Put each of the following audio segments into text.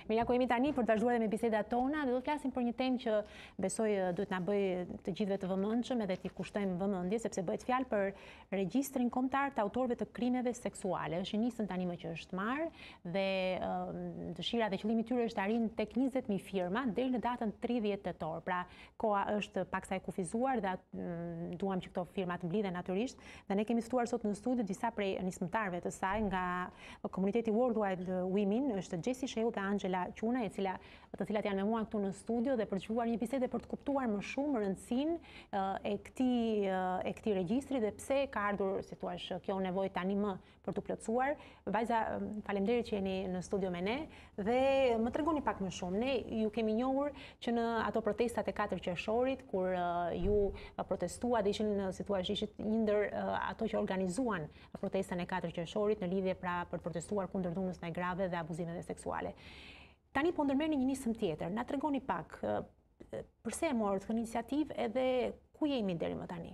Mirja, ku jemi tani për të vazhduar me bisedat tona, dhe do të flasim për një temë që besoj duhet na bëj të gjithëve të vëmendshëm edhe t'i kushtojmë vëmendje, sepse bëhet fjalë për regjistrin kombëtar të autorëve të krimeve seksuale. Është nisën tani më që është marrë dhe dëshira dhe qëllimi i tyre është të arrijnë tek 20.000 firma deri në datën 30 tetor. Pra, koha është paksa e kufizuar dhe duam që këto firma të mblidhen natyrisht, dhe ne kemi ftuar sot në studio disa prej nismëtarëve të saj nga komuniteti Worldwide Women, është Jessie Shehu dhe Angela Quna, të cilat janë me mua këtu në studio dhe për të zhvilluar një bisedë për të kuptuar më shumë rëndësinë e këtij regjistri dhe pse ka ardhur, si thua, kjo nevojë tani më për të plotësuar. Vajza, faleminderit që jeni në studio me ne dhe më tregoni pak më shumë. Ne ju kemi njohur që në ato protestat e 4 qershorit kur ju protestua dhe ishin, si thua, ishit një ndër ato që organizuan protestën e 4 qershorit në lidhje pra për të protestuar kundër dhunës ndaj grave dhe abuzimeve seksuale. Tani po ndërmerrni një nisëm tjetër. Na tregoni pak pse e morët këtë iniciativë edhe ku jemi deri më tani?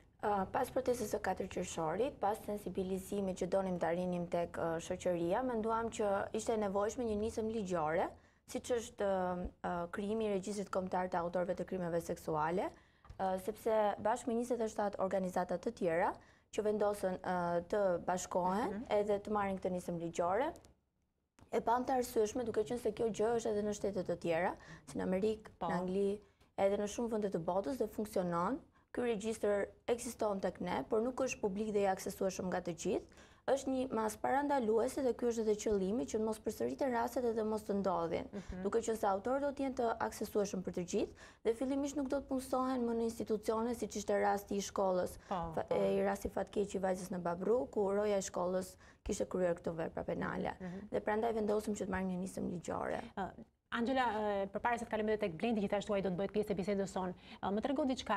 Pas protestës së 4 qershorit, pas sensibilizimit që donim të arrinim tek shoqëria, menduam që ishte e nevojshme një nisëm ligjore, siç është krijimi i regjistrit kombëtar të autorëve të krimeve seksuale, sepse bashkë me 27 organizata të tjera që vendosën të bashkohen edhe të marrin këtë nisëm ligjore, e pam të arsyeshme duke qenë se kjo gjë është edhe në shtete të tjera, si në Amerikë, në Angli, edhe në shumë vende të botës dhe funksionon. Ky regjistër ekziston tek ne, por nuk është publik dhe i aksesueshëm nga të gjithë. Është një masë parandaluese dhe ky është edhe qëllimi që mos përsëriten rastet edhe mos të ndodhin. Duke qenë se autorët do të jenë të aksesueshëm për të gjithë dhe fillimisht nuk do të punësohen më në institucione siç ishte rasti i shkollës, i rasti fatkeq i vajzës në Babru, ku roja e shkollës kishte kryer këtë vepra penale. Dhe prandaj vendosëm që të marrim një nisëm ligjore. Angela, përpara se të kalojmë tek Blendi, gjithashtu ai do të bëhet pjesë e bisedës sonë. Më trego diçka,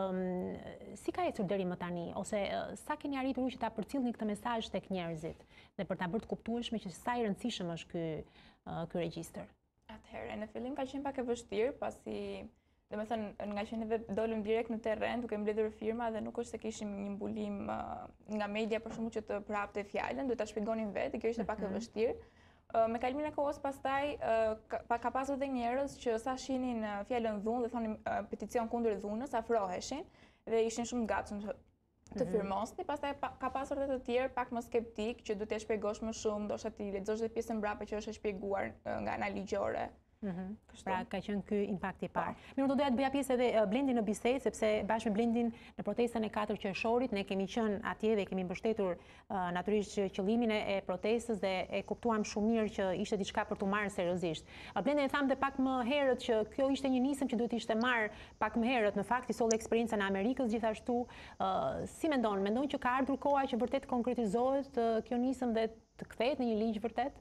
si ka ecur deri më tani ose sa keni arritur që ta përcjellni këtë mesazh tek njerëzit dhe për ta bërë të kuptueshme që sa i rëndësishëm është ky regjistër? Atëherë, në fillim ka qenë pak e vështirë, pasi domethënë nga që neve dolëm direkt në terren duke mbledhur firma dhe nuk është se kishim një mbulim nga media për shkak që të prapte fjalën, duhet ta shpjegonin vetë, kjo ishte pak e vështirë. Me kalimin e kohës pastaj ka pasur dhe njerëz që sa shihnin fjalën dhunë dhe thonin peticion kundër dhunës, afroheshin dhe ishin shumë të gatshëm të firmosnin. Pastaj ka pasur edhe të tjerë pak më skeptik që duhet të shpjegosh më shumë, ndoshta ti lexosh edhe pjesën mbrapa që është e shpjeguar nga ana ligjore. Pra ka qenë ky impakti i parë. Mirë, do doja të bëja pjesë edhe Blendi në bisedë, sepse bashkë me Blendin në protestën e 4 qershorit ne kemi qenë atje dhe kemi mbështetur natyrisht qëllimin e protestës dhe e kuptuam shumë mirë që ishte diçka për t'u marrë seriozisht. Blendi e thamë pak më herët që kjo ishte një nisëm që duhet ishte marrë pak më herët. Në fakt i solli eksperiencën e Amerikës gjithashtu. Si mendon që ka ardhur koha që vërtet konkretizohet kjo nisëm dhe të kthehet në një ligj vërtet?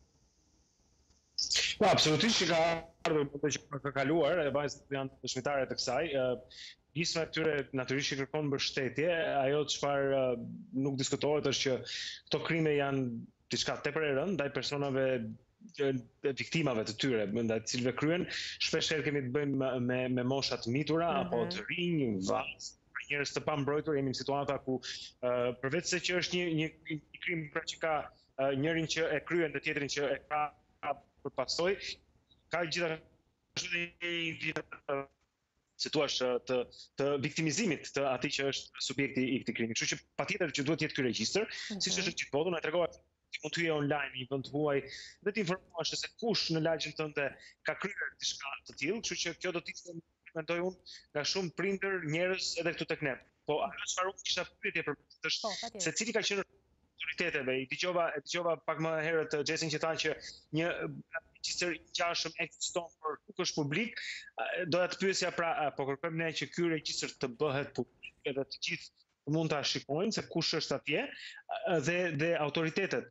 Po, absolutisht që ka ardhur për që ka kaluar, e vajzat janë dëshmitare të kësaj. Nisma e tyre natyrisht që kërkon mbështetje, ajo çfarë nuk diskutohet është që këto krime janë diçka tepër e rëndë ndaj personave viktimave të tyre, ndaj të cilëve kryen. Shpesh herë kemi të bëjmë me mosha të mitura apo të rinj, vajzë, njerëz të pambrojtur, jemi në situata ku përveç se që është një krim pra që ka njërin që e kryen dhe tjetrin që e ka për pasoj, ka gjithashtu një si thua të viktimizimit të atij që është subjekti i këtij krimi. Kështu që patjetër që duhet të jetë ky regjistër, siç është gjithë botën, na tregova ti mund të hyje online në një vend huaj dhe të informohesh se kush në lagjen tënde ka kryer diçka të tillë, kështu që kjo do të ishte, mendoj unë, nga shumë prindër, njerëz edhe këtu tek ne. Po ajo çfarë unë kisha pyetje për është se cili ka qenë autoriteteve. I dëgjova pak më herët Jessin që tha që një regjistër i ngjashëm ekziston por nuk është publik. Doja të pyesja pra, po kërkojmë ne që ky regjistër të bëhet publik edhe të gjithë mund ta shikojnë se kush është atje dhe autoritetet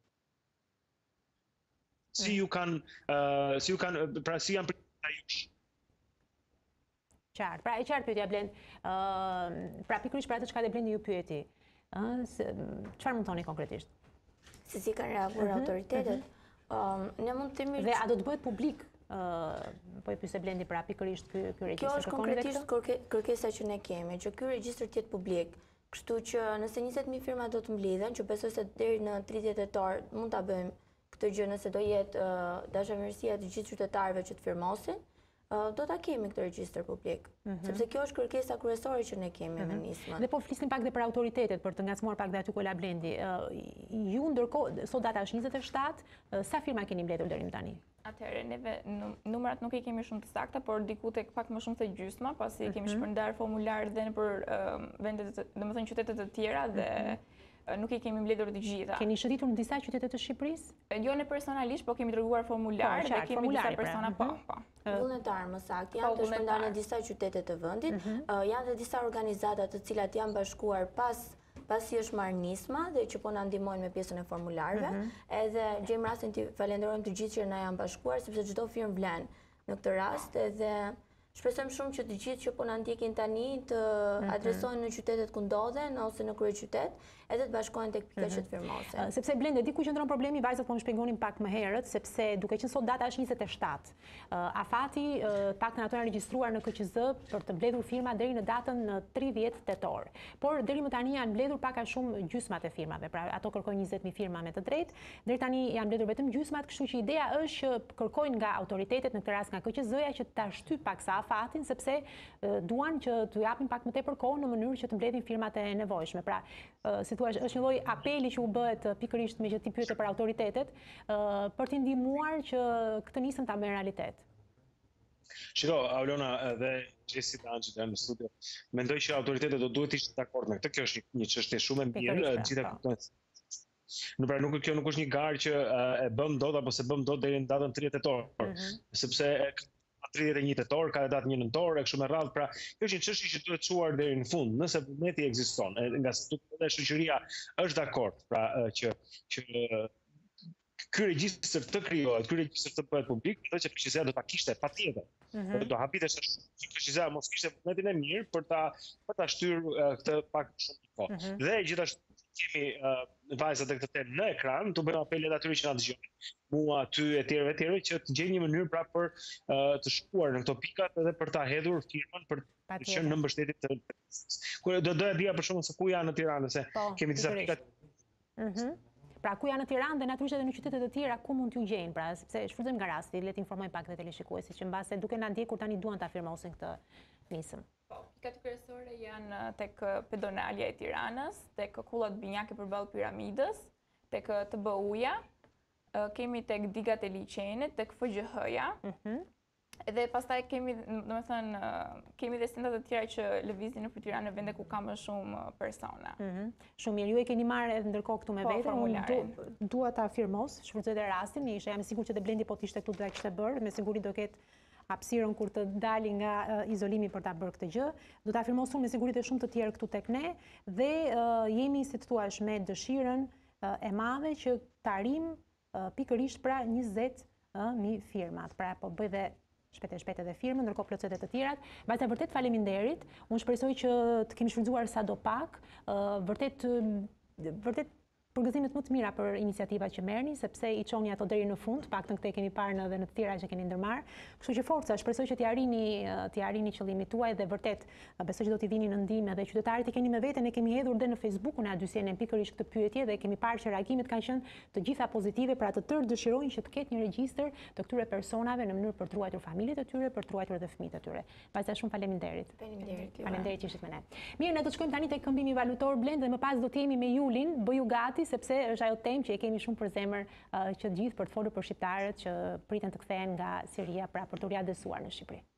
si janë pritja jush. Qartë. Pra e qartë pyetja Blend. Pra pikërisht për atë çka dhe Blendi ju pyeti. Çfarë mund thoni konkretisht? Se si kanë reaguar autoritetet? Ne mund të themi dhe a do të bëhet publik? Po e pyese Blendi pra pikërisht ky regjistër. Kjo është konkretisht kërkesa që ne kemi, që ky regjistër të jetë publik. Kështu që nëse 20.000 firma do të mblidhen, që besoj se deri në 30 tetor mund ta bëjmë këtë gjë nëse do jetë dashamirësia të gjithë qytetarëve që të firmosin, do ta kemi këtë regjistër publik. Sepse kjo është kërkesa kryesore që ne kemi me nismën. Dhe po flisnim pak dhe për autoritetet, për të ngacmuar pak dhe aty ku la Blendi. Ju ndërkohë, sot data është 27, sa firma keni mbledhur deri më tani? Atëherë, neve numrat nuk i kemi shumë të sakta, por diku tek pak më shumë se gjysma, pasi kemi shpërndar formular dhe në për vendet, domethënë qytetet të tjera dhe nuk i kemi mbledhur të gjitha. Keni shëritur në disa qytete të Shqipërisë? Jo ne personalisht, po kemi dërguar formular dhe kemi disa persona po. Vullnetar më saktë, janë të shpërndarë në disa qytete të vendit, janë dhe disa organizata të cilat janë bashkuar pasi është marrë nisma dhe që po na ndihmojnë me pjesën e formularëve, edhe gjejmë rastin të falenderojmë të gjithë që na janë bashkuar sepse çdo firmë vlen në këtë rast, edhe shpresojmë shumë që të gjithë që po na ndjekin tani të adresohen në qytetet ku ndodhen ose në kryeqytet, edhe të bashkohen tek pika që të firmosen. Sepse Blende, diku qëndron problemi, vajzat po më shpjegonin pak më herët, sepse duke qenë sot data është 27. Afati paktën ato janë regjistruar në KQZ për të mbledhur firma deri në datën 30 tetor. Por deri më tani janë mbledhur pak a shumë gjysmat e firmave, pra ato kërkojnë 20.000 firma me të drejtë. Deri tani janë mbledhur vetëm gjysmat, kështu që ideja është që kërkojnë nga autoritetet, në këtë rast nga KQZ-ja, që ta shtyp paksa afatin, sepse duan që t'u japin pak më tepër kohë në mënyrë që të mbledhin firmat e nevojshme. Pra, si thua, është një lloj apeli që u bëhet pikërisht me që ti pyete për autoritetet, për t'i ndihmuar që këtë nisën ta merr realitet. Shiko, Aulona dhe Gjesi të Anxhit janë në studio. Mendoj që autoritetet do duhet ishte dakord me këtë. Kjo është një çështje shumë e mirë, gjithë kuptojnë. Pra kjo nuk është një garë që e bëm dot apo se bëm dot deri në datën 30 tetor, sepse 31 tetor, ka datë 1 nëntor, e kështu me radhë, pra kjo është një çështje që duhet çuar deri në fund, nëse vullneti ekziston, nga dhe shoqëria është dakord, pra që ky regjistër të krijohet, ky regjistër të bëhet publik, do që KQZ-ja do ta kishte patjetër. Do habitesh që KQZ-ja mos kishte vullnetin e mirë për ta shtyrë këtë pak shumë kohë. Dhe gjithashtu kemi vajzat e këtë temë në ekran, të bëjmë apelet atyre që na dëgjojnë, mua, ty, e tjerëve, që të gjejnë një mënyrë pra për të shkuar në këto pikat edhe për ta hedhur firmën për të qenë në mbështetje të. Do doja dija për shkakun se ku janë në Tiranë, se kemi disa pikat. Pra ku janë në Tiranë dhe natyrisht edhe në qytete të tjera ku mund t'ju gjejnë, pra sepse shfrytëzojmë nga rasti, le të informojmë pak dhe teleshikuesit që mbase duke na ndjekur tani duan ta firmosin këtë nisëm. Pikat kryesore janë tek pedonalja e Tiranës, tek kullat binjake përballë piramidës, tek TBU-ja, kemi tek digat e liçenit, tek FGH-ja. Edhe pastaj kemi, domethënë, kemi dhe sendat të tjera që lëvizin nëpër Tiranë, vende ku ka më shumë persona. Shumë mirë, ju e keni marrë edhe ndërkohë këtu me vete, unë dua ta firmos, shfrytëzoj edhe rastin, jam e sigurt që Blendi po të ishte këtu do ta kishte bërë, me siguri do ketë hapësirën kur të dali nga izolimi për ta bërë këtë gjë. Do ta firmosun me siguri të shumë të tjerë këtu tek ne dhe jemi, si të thuash, me dëshirën e madhe që të arrijm pikërisht pra 20.000 firmat. Pra po bëj dhe shpejt edhe firmën, ndërkohë procedet të tjerat. Vajza, vërtet faleminderit. Unë shpresoj që të kemi shfrytzuar sadopak, vërtet përgëzimet më të mira për iniciativat që merrni, sepse i çoni ato deri në fund, paktën këtë kemi parë edhe në të tjera që keni ndërmarr. Kështu që forca, shpresoj që t'i arrini qëllimin tuaj dhe vërtet besoj që do t'i vini në ndihmë edhe qytetarit i keni me vete. Ne kemi hedhur dhe në Facebook-un e AdyCN pikërisht këtë pyetje dhe kemi parë që reagimet kanë qenë të gjitha pozitive, pra të tërë dëshirojnë që të ketë një regjistër të këtyre personave në mënyrë për të ruajtur familjet e tyre, për të ruajtur edhe fëmijët e tyre. Vajza, shumë faleminderit. Faleminderit që ishit me ne. Mirë, ne do të shkojmë tani tek këmbimi valutor Blend dhe më pas do të jemi me Julin, bëju gati sepse është ajo temë që e kemi shumë për zemër që gjithë për të folur për shqiptarët që priten të kthehen nga Siria, pra për të riadësuar në Shqipëri.